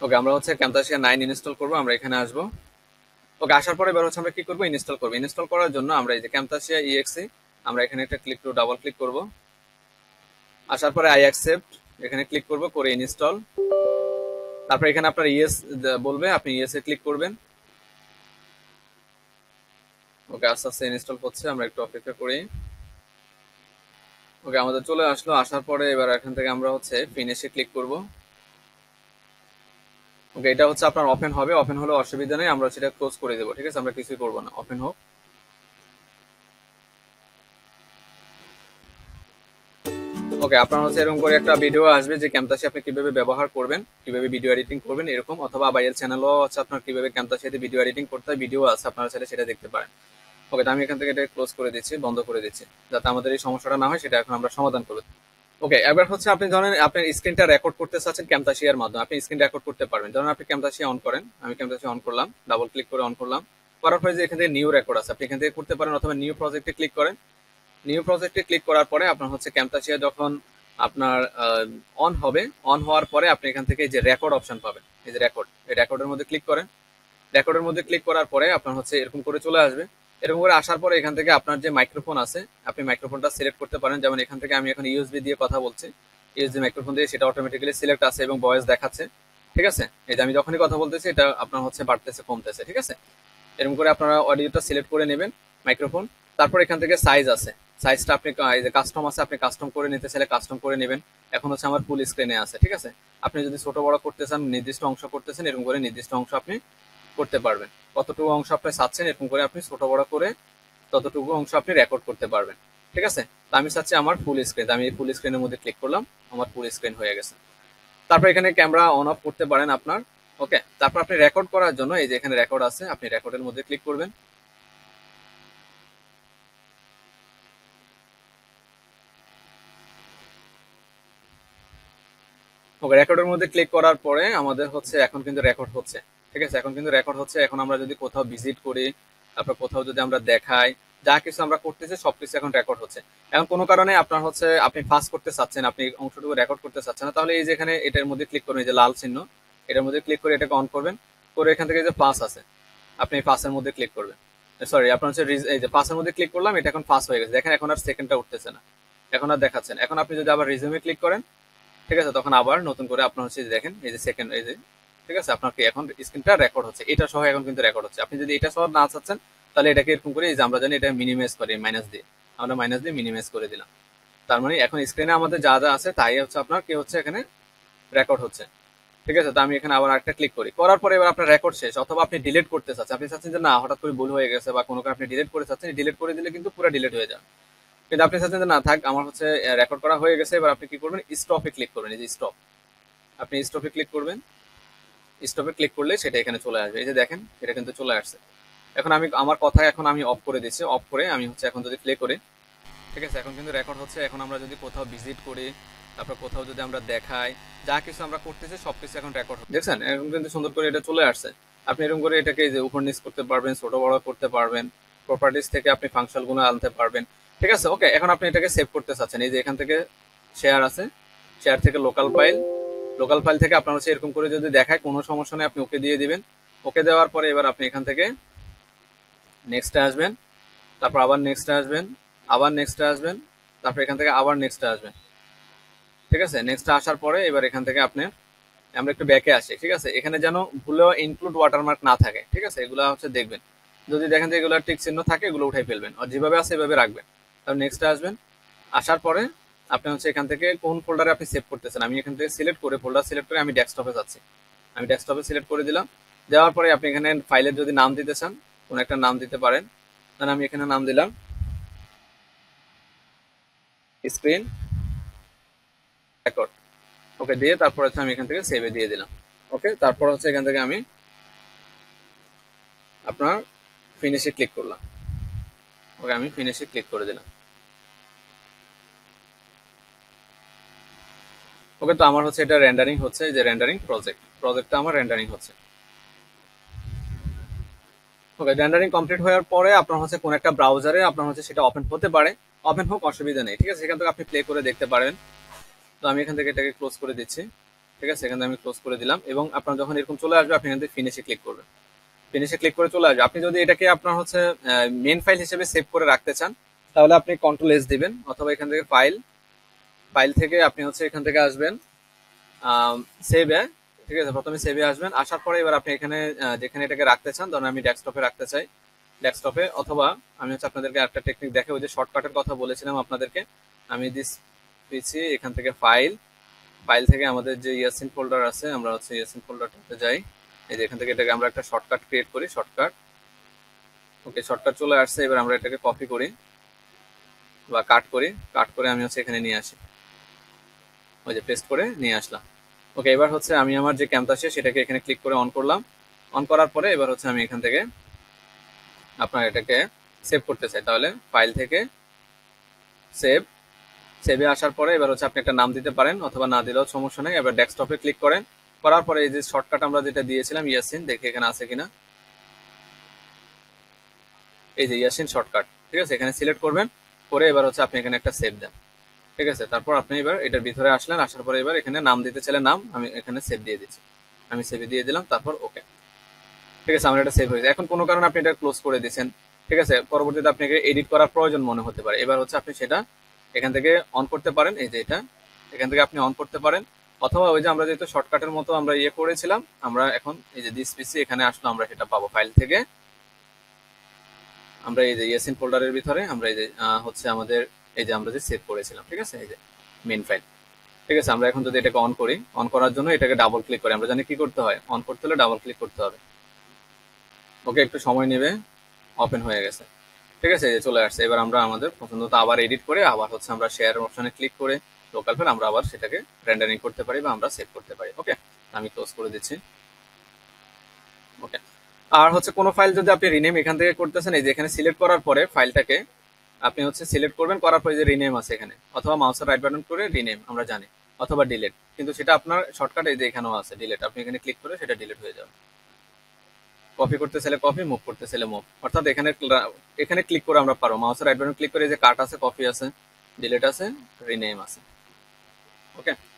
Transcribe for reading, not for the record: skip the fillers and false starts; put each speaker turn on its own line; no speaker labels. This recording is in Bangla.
ওকে, আমরা হচ্ছে camtasia 9 ইনস্টল করব। আমরা এখানে আসব। ওকে, আসার পরে এবার হচ্ছে আমরা কি করব, ইনস্টল করব। ইনস্টল করার জন্য আমরা এই যে camtasia exe, আমরা এখানে একটা ক্লিক টু ডাবল ক্লিক করব। আসার পরে আই অ্যাকসেপ্ট এখানে ক্লিক করব, করে ইনস্টল। তারপর এখানে আপনার ইয়েস বলবে, আপনি ইয়েস এ ক্লিক করবেন। ওকে, আস্তে আস্তে ইনস্টল হচ্ছে, আমরা একটু অপেক্ষা করি। ওকে, আমাদের চলে আসলো। আসার পরে এবার এখান থেকে আমরা হচ্ছে ফিনিশে ক্লিক করব। ওকে, এটা হচ্ছে আপনার ওপেন হবে। ওপেন হলে অসুবিধা নেই, আমরা সেটা ক্লোজ করে দেবো। ঠিক আছে, আমরা কিছুই করবো না, ওপেন হোক। ওকে, আপনার হচ্ছে এরকম করে একটা ভিডিও আসবে যে camtasia আপনি কিভাবে ব্যবহার করবেন, কিভাবে ভিডিও এডিটিং করবেন এরকম, অথবা বাইরের চ্যানেলও আছে আপনার কিভাবে camtasia তে ভিডিও এডিটিং করতে হয়, ভিডিও আছে, আপনারা চাইলে সেটা দেখতে পারেন। ওকে, তো আমি এখান থেকে এটা ক্লোজ করে দিচ্ছি, বন্ধ করে দিচ্ছি, যাতে আমাদের এই সমস্যাটা না হয়, সেটা এখন আমরা সমাধান করব। ওকে, এবার হচ্ছে আপনি ধরেন আপনার স্ক্রিনটা রেকর্ড করতে চাচ্ছেন camtasia এর মাধ্যমে, আপনি স্ক্রিন রেকর্ড করতে পারবেন। ধরেন আপনি camtasia অন করেন, আমি camtasia অন করলাম, ডাবল ক্লিক করে অন করলাম। করার পরে যে এখান থেকে নিউ রেকর্ড আছে, আপনি এখান থেকে করতে পারেন, অথবা নিউ প্রজেক্টে ক্লিক করেন। নিউ প্রজেক্টে ক্লিক করার পরে আপনার হচ্ছে camtasia যখন আপনার অন হবে, অন হওয়ার পরে আপনি এখান থেকে এই যে রেকর্ড অপশন পাবেন, এই যে রেকর্ড, এই রেকর্ডের মধ্যে ক্লিক করেন। রেকর্ডের মধ্যে ক্লিক করার পরে আপনার হচ্ছে এরকম করে চলে আসবে। এরকম করে আসার পরে এখান থেকে আপনার যে মাইক্রোফোন আছে, আপনি মাইক্রোফোনটা সিলেক্ট করতে পারেন। যেমন এখান থেকে আমি এখন ইউএসবি দিয়ে কথা বলছি, ইউএসবি মাইক্রোফোন দিয়ে সেটা অটোমেটিক্যালি সিলেক্ট আছে এবং ভয়েস দেখাচ্ছে। ঠিক আছে, এই যে আমি যখনই কথা বলতেছি এটা আপনার হচ্ছে বাড়তেছে কমতেছে। ঠিক আছে, এরকম করে আপনারা অডিওটা সিলেক্ট করে নেবেন, মাইক্রোফোন। তারপর এখান থেকে সাইজ আছে, সাইজটা আপনি এই যে কাস্টম আছে, আপনি কাস্টম করে নিতে চাইলে কাস্টম করে নেবেন। এখন হচ্ছে আমার ফুল স্ক্রিনে আছে। ঠিক আছে, আপনি যদি ছোট বড় করতে চান, নির্দিষ্ট অংশ করতেছেন, এরকম করে নির্দিষ্ট অংশ আপনি করতে পারবেন। কতটুকু অংশ আপনি চাচ্ছেন এরকম করে আপনি ছোট বড় করে ততটুকু অংশ আপনি রেকর্ড করতে পারবেন। ঠিক আছে, তো আমি চাচ্ছি আমার ফুল স্ক্রিন, আমি এই ফুল স্ক্রিনের মধ্যে ক্লিক করলাম, আমার ফুল স্ক্রিন হয়ে গেছে। তারপর এখানে ক্যামেরা অন অফ করতে পারেন আপনার। ওকে, তারপর আপনি রেকর্ড করার জন্য এই যে এখানে রেকর্ড আছে, আপনি রেকর্ডের মধ্যে ক্লিক করবেন। ওকে, রেকর্ডের মধ্যে ক্লিক করার পরে আমাদের হচ্ছে এখন কিন্তু রেকর্ড হচ্ছে। ঠিক আছে, এখন কিন্তু রেকর্ড হচ্ছে। এখন আমরা যদি কোথাও ভিজিট করি, তারপর কোথাও যদি আমরা দেখাই, যা কিছু আমরা করতেছি সবকিছু এখন রেকর্ড হচ্ছে। এখন কোনো কারণে আপনার হচ্ছে আপনি ফাস্ট করতে চাচ্ছেন, আপনি অংশটুকু রেকর্ড করতে চাচ্ছেন না, তাহলে এই যে এখানে এটার মধ্যে ক্লিক করবেন, এই যে লাল চিহ্ন, এটার মধ্যে ক্লিক করে এটাকে অন করবেন। করে এখান থেকে যে পাস আছে, আপনি পাসের মধ্যে ক্লিক করবেন। সরি, আপনার হচ্ছে এই যে পাসের মধ্যে ক্লিক করলাম, এটা এখন পাস হয়ে গেছে। দেখেন এখন আর সেকেন্ডটা উঠতেছে না, এখন আর দেখাচ্ছেন। এখন আপনি যদি আবার রিজিউমে ক্লিক করেন, ঠিক আছে, তখন আবার নতুন করে আপনার হচ্ছে দেখেন এই যে সেকেন্ড, এই যে ঠিক আছে, আপনার কি এখন স্ক্রিনটা রেকর্ড হচ্ছে, এটা সহ এখন কিন্তু রেকর্ড হচ্ছে। আপনি যদি এটা সহ না চাচ্ছেন, তাহলে এটাকে এরকম করে, এই যে আমরা জানি এটা মিনিমাইজ করি মাইনাস দিয়ে, আমরা মাইনাস দিয়ে মিনিমাইজ করে দিলাম। তার মানে এখন স্ক্রিনে আমাদের যা যা আছে তাই হচ্ছে আপনার কি হচ্ছে এখানে রেকর্ড হচ্ছে। ঠিক আছে, তো আমি এখানে আবার একটা ক্লিক করি, করার পরে এবার আপনার রেকর্ড শেষ। অথবা আপনি ডিলিট করতে চাচ্ছেন, আপনি চাচ্ছেন যে না হঠাৎ করে ভুল হয়ে গেছে বা কোনো কারণে আপনি ডিলিট করে চাচ্ছেন, ডিলিট করে দিলে কিন্তু পুরো ডিলিট হয়ে যাবে। কিন্তু আপনি চাচ্ছেন যে না থাক, আমার হচ্ছে রেকর্ড করা হয়ে গেছে, এবার আপনি কি করবেন, স্টপে ক্লিক করবেন। এই যে স্টপ, আপনি স্টপে ক্লিক করবেন। স্টপে ক্লিক করলে সেটা এখানে চলে আসবে, এই যে দেখেন এটা কিন্তু চলে আসছে। এখন আমি আমার কথা এখন আমি অফ করে দিচ্ছি, অফ করে আমি হচ্ছে এখন যদি প্লে করি, ঠিক আছে, এখন কিন্তু রেকর্ড হচ্ছে। এখন আমরা যদি কোথাও ভিজিট করি, তারপর কোথাও যদি আমরা দেখাই, যা কিছু আমরা করতেছি সবকিছু এখন রেকর্ড হচ্ছে। দেখছেন এখন কিন্তু সুন্দর করে এটা চলে আসছে। আপনি এরকম করে এটাকে যে উপর নিচ করতে পারবেন, ছোট বড় করতে পারবেন, প্রপার্টিজ থেকে আপনি ফাংশন গুলো আনতে পারবেন। ঠিক আছে, ওকে, এখন আপনি এটাকে সেভ করতে চাচ্ছেন, এই যে এখান থেকে শেয়ার আছে, শেয়ার থেকে লোকাল ফাইল, লোকাল ফাইল থেকে আপনার হচ্ছে এরকম করে যদি দেখায় কোনো সমস্যা নেই, আপনি ওকে দিয়ে দিবেন। ওকে দেওয়ার পরে এবার আপনি এখান থেকে নেক্সটে আসবেন, তারপর আবার নেক্সটে আসবেন, আবার নেক্সটে আসবেন, তারপর এখান থেকে আবার নেক্সটে আসবেন। ঠিক আছে, নেক্সটে আসার পরে এবার এখান থেকে আপনি, আমরা একটু ব্যাকে আসি। ঠিক আছে, এখানে যেন ভুলেও ইনক্লুড ওয়াটারমার্ক না থাকে। ঠিক আছে, এগুলো হচ্ছে দেখবেন, যদি দেখেন যে এগুলো টিক চিহ্ন থাকে এগুলো উঠাই ফেলবেন, আর যেভাবে আছে এভাবে রাখবেন। তারপর নেক্সটে আসবেন, আসার পরে আপনি হচ্ছে এখান থেকে কোন ফোল্ডারে আপনি সেভ করতেছেন, আমি এখান থেকে সিলেক্ট করে ফোল্ডার সিলেক্ট করে আমি ডেস্কটপে যাচ্ছি। আমি ডেস্কটপে সিলেক্ট করে দিলাম। দেওয়ার পরে আপনি এখানে ফাইলের যদি নাম দিতে চান, কোন একটা নাম দিতে পারেন। তাহলে আমি এখানে নাম দিলাম স্ক্রিন রেকর্ড। ওকে, দিয়ে তারপর হচ্ছে আমি এখান থেকে সেভে দিয়ে দিলাম। ওকে, তারপর হচ্ছে এখান থেকে আমি আপনার ফিনিশে ক্লিক করলাম। ওকে, আমি ফিনিশে ক্লিক করে দিলাম। ওকে, তো আমার হচ্ছে এটা রেন্ডারিং হচ্ছে, যে রেন্ডারিং প্রজেক্টটা আমার রেন্ডারিং হচ্ছে। ওকে, রেন্ডারিং কমপ্লিট হওয়ার পরে আপনার হচ্ছে কোন একটা ব্রাউজারে আপনার হচ্ছে সেটা ওপেন হতে পারে, ওপেন হোক অসুবিধা নেই। ঠিক আছে, সেখান থেকে আপনি প্লে করে দেখতে পারেন। তো আমি এখান থেকে এটাকে ক্লোজ করে দিচ্ছি। ঠিক আছে, এখানে আমি ক্লোজ করে দিলাম। এবং আপনার যখন এরকম চলে আসবে আপনি এখান থেকে ফিনিশে ক্লিক করবেন। ফিনিশে ক্লিক করে চলে আসবে। আপনি যদি এটাকে আপনার হচ্ছে মেন ফাইল হিসেবে সেভ করে রাখতে চান তাহলে আপনি কন্ট্রোল এস দিবেন, অথবা এখান থেকে ফাইল, ফাইল থেকে আপনি হচ্ছে এখান থেকে আসবেন সেভে। ঠিক আছে, প্রথমে সেভে আসবেন, আসার পরে এবার আপনি এখানে যেখানে এটাকে রাখতে চান, ধরুন আমি ডেস্কটপে রাখতে চাই, ডেস্কটপে, অথবা আমি হচ্ছে আপনাদেরকে একটা টেকনিক দেখে, ওই যে শর্টকাটের কথা বলেছিলাম আপনাদেরকে, আমি দিস পিছি এখান থেকে ফাইল, ফাইল থেকে আমাদের যে ইয়াসিন ফোল্ডার আছে, আমরা হচ্ছে ইয়াসিন ফোল্ডারটাতে যাই। এই যে এখান থেকে এটাকে আমরা একটা শর্টকাট ক্রিয়েট করি, শর্টকাট। ওকে, শর্টকাট চলে আসছে। এবার আমরা এটাকে কপি করি বা কাট করি, কাট করে আমি হচ্ছে এখানে নিয়ে আসি, ওই যে পেস্ট করে নিয়ে আসলাম। ওকে, এবার হচ্ছে আমি আমার যে ক্যামতাসিয়া সেটাকে এখানে ক্লিক করে অন করলাম। অন করার পরে এবার হচ্ছে আমি এখান থেকে আপনার এটাকে সেভ করতে চাই, তাহলে ফাইল থেকে সেভ, সেভে আসার পরে এবার হচ্ছে আপনি একটা নাম দিতে পারেন, অথবা না দিলেও সমস্যা নেই। এবার ডেস্কটপে ক্লিক করেন, করার পরে এই যে শর্টকাট আমরা যেটা দিয়েছিলাম ইয়াসিন, দেখে এখানে আছে কিনা, এই যে ইয়াসিন শর্টকাট, ঠিক আছে, এখানে সিলেক্ট করবেন, করে এবার হচ্ছে আপনি এখানে একটা সেভ দেন। ঠিক আছে, তারপর আপনি এবার এটার ভিতরে আসলেন, আসার পরে এবার এখানে নাম দিতে চাইলে নাম, আমি এখানে সেভ দিয়ে দিচ্ছি, আমি সেভ দিয়ে দিলাম, তারপর ওকে। ঠিক আছে, আমার এটা সেভ হয়েছে। এখন কোনো কারণে আপনি এটা ক্লোজ করে দিয়েছেন, ঠিক আছে, পরবর্তীতে আপনাকে এডিট করার প্রয়োজন মনে হতে পারে, এবার হচ্ছে আপনি সেটা এখান থেকে অন করতে পারেন, এই যে এটা এখান থেকে আপনি অন করতে পারেন, অথবা ওই যে আমরা যেহেতু শর্টকাটের মতো আমরা ইয়ে করেছিলাম, আমরা এখন এই যে দিস পিসি এখানে আসলে আমরা সেটা পাবো, ফাইল থেকে আমরা এই যে ইয়াসিন ফোল্ডারের ভিতরে আমরা এই যে হচ্ছে আমাদের এই যে আমরা যে সেভ করেছিলাম, ঠিক আছে, এই যে মেইন ফাইল। ঠিক আছে, আমরা এখন যদি এটাকে অন করি, অন করার জন্য এটাকে ডাবল ক্লিক করি, আমরা জানি কি করতে হয়, অন করতে হলে ডাবল ক্লিক করতে হবে। ওকে, একটু সময় নেবে, ওপেন হয়ে গেছে। ঠিক আছে, এই যে চলে আসছে। এবার আমরা আমাদের পছন্দ মতো আবার এডিট করে আবার হচ্ছে আমরা শেয়ার অপশনে ক্লিক করে লোকাল ফাইল আমরা আবার সেটাকে রেন্ডারিং করতে পারি বা আমরা সেভ করতে পারি। ওকে, আমি ক্লোজ করে দিচ্ছি। ওকে, আর হচ্ছে কোনো ফাইল যদি আপনি রিনেম এখান থেকে করতেছেন, এই যে এখানে সিলেক্ট করার পরে ফাইলটাকে আপনি হচ্ছে সিলেক্ট করবেন, করার পরে যে রিনেম আছে এখানে, অথবা মাউসের রাইট বাটন করে রিনেম আমরা জানি, অথবা ডিলিট, কিন্তু সেটা আপনার শর্টকাট এই যে এখানেও আছে ডিলিট, আপনি এখানে ক্লিক করে সেটা ডিলিট হয়ে যাবে। কপি করতে চাইলে কপি, মুভ করতে চাইলে মুভ, অর্থাৎ এখানে এখানে ক্লিক করে আমরা পারবো, মাউসের রাইট বাটন ক্লিক করে এই যে কাট আছে, কপি আছে, ডিলিট আছে, রিনেম আছে। ওকে।